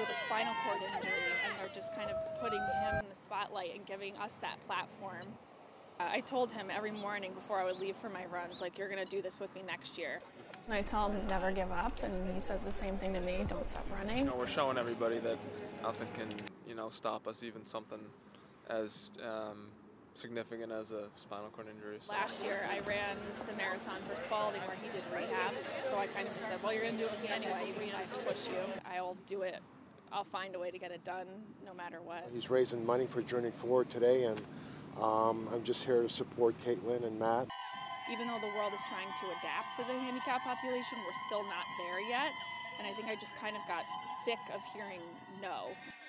with a spinal cord injury, and they're just kind of putting him in the spotlight and giving us that platform. I told him every morning before I would leave for my runs, like, you're going to do this with me next year. And I tell him never give up, and he says the same thing to me, don't stop running. You know, we're showing everybody that nothing can, you know, stop us, even something as significant as a spinal cord injury. So. Last year, I ran the marathon for Spalding where he did rehab, so I kind of said, well, you're going to do it with me anyway, even if I push you. I'll do it. I'll find a way to get it done no matter what. He's raising money for Journey Forward today, and I'm just here to support Kaitlyn and Matt. Even though the world is trying to adapt to the handicapped population, we're still not there yet. And I think I just kind of got sick of hearing no.